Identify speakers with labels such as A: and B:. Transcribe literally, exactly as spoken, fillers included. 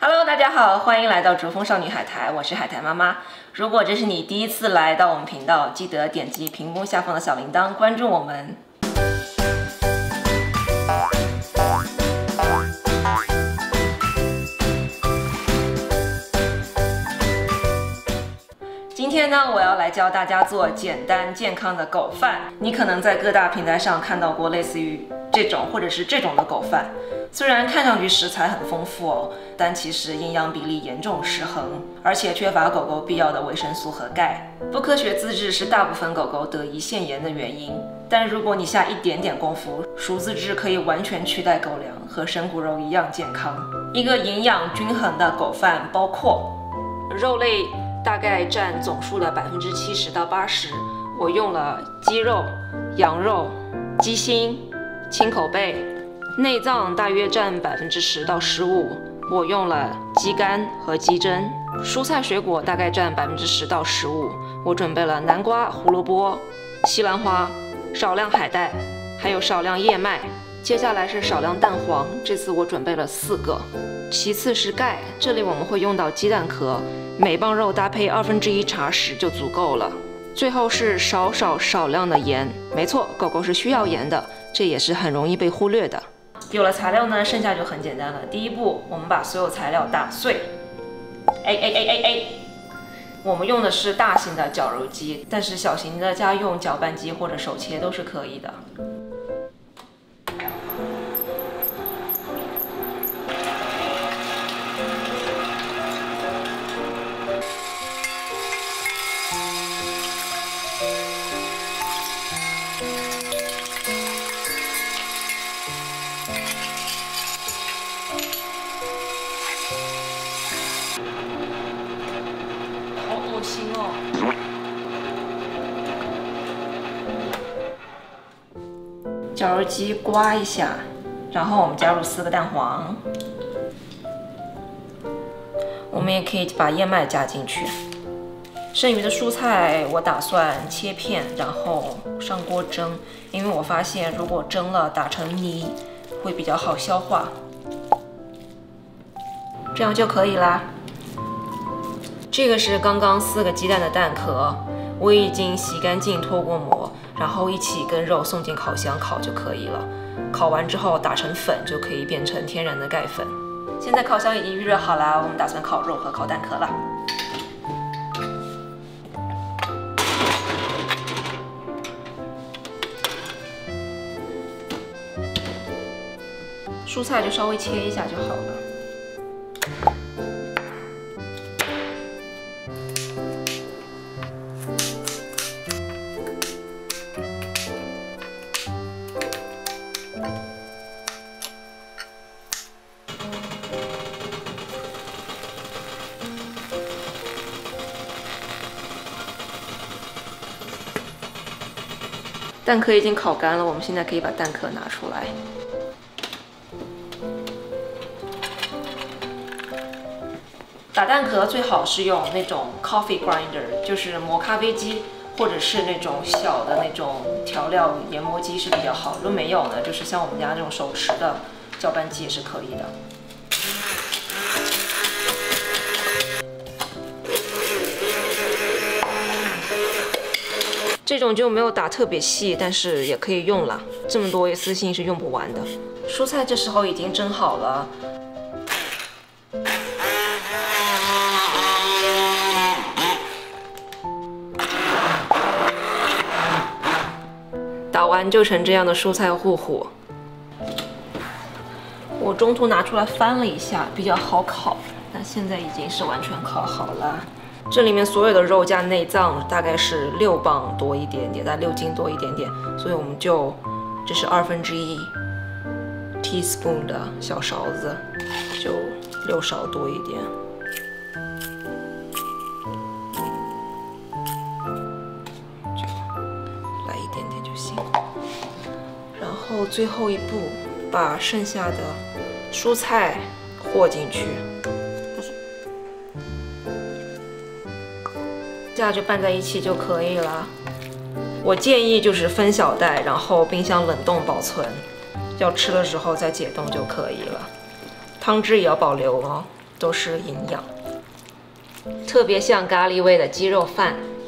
A: Hello， 大家好，欢迎来到竹风少女海苔，我是海苔妈妈。如果这是你第一次来到我们频道，记得点击屏幕下方的小铃铛，关注我们。今天呢，我要来教大家做简单健康的狗饭。你可能在各大平台上看到过类似于这种或者是这种的狗饭，虽然看上去食材很丰富哦，但其实营养比例严重失衡，而且缺乏狗狗必要的维生素和钙。不科学自制是大部分狗狗得胰腺炎的原因，但如果你下一点点功夫，熟自制可以完全取代狗粮，和生骨肉一样健康。一个营养均衡的狗饭包括肉类。大概占总数的百分之七十到八十，我用了鸡肉、羊肉、鸡心、青口背，内脏大约占百分之十到十五，我用了鸡肝和鸡胗，蔬菜水果大概占百分之十到十五，我准备了南瓜、胡萝卜、西兰花，少量海带，还有少量燕麦。接下来是少量蛋黄，这次我准备了四个。其次是钙，这里我们会用到鸡蛋壳，每磅肉搭配二分之一茶匙就足够了。最后是少少少量的盐，没错，狗狗是需要盐的，这也是很容易被忽略的。有了材料呢，剩下就很简单了。第一步，我们把所有材料打碎。哎哎哎哎哎，我们用的是大型的绞肉机，但是小型的家用搅拌机或者手切都是可以的。好恶心哦！绞肉机刮一下，然后我们加入四个蛋黄。我们也可以把燕麦加进去。剩余的蔬菜我打算切片，然后上锅蒸，因为我发现如果蒸了打成泥会比较好消化。这样就可以啦。这个是刚刚四个鸡蛋的蛋壳，我已经洗干净脱过膜，然后一起跟肉送进烤箱烤就可以了。烤完之后打成粉就可以变成天然的钙粉。现在烤箱已经预热好了，我们打算烤肉和烤蛋壳了。蔬菜就稍微切一下就好了。蛋壳已经烤干了，我们现在可以把蛋壳拿出来。打蛋壳最好是用那种 coffee grinder， 就是磨咖啡机，或者是那种小的那种调料研磨机是比较好。如果没有呢，就是像我们家这种手持的搅拌机也是可以的。这种就没有打特别细，但是也可以用了。这么多一次性是用不完的。蔬菜这时候已经蒸好了。打完就成这样的蔬菜糊糊。我中途拿出来翻了一下，比较好烤。那现在已经是完全烤好了。这里面所有的肉加内脏大概是六磅多一点点，大概六斤多一点点，所以我们就这是二分之一 teaspoon 的小勺子，就六勺多一点。就来一点点就行。然后最后一步，把剩下的蔬菜和进去。这样就拌在一起就可以了。我建议就是分小袋，然后冰箱冷冻保存，要吃的时候再解冻就可以了。汤汁也要保留哦。
B: 都是营养。
A: 特别像咖喱味的鸡肉饭，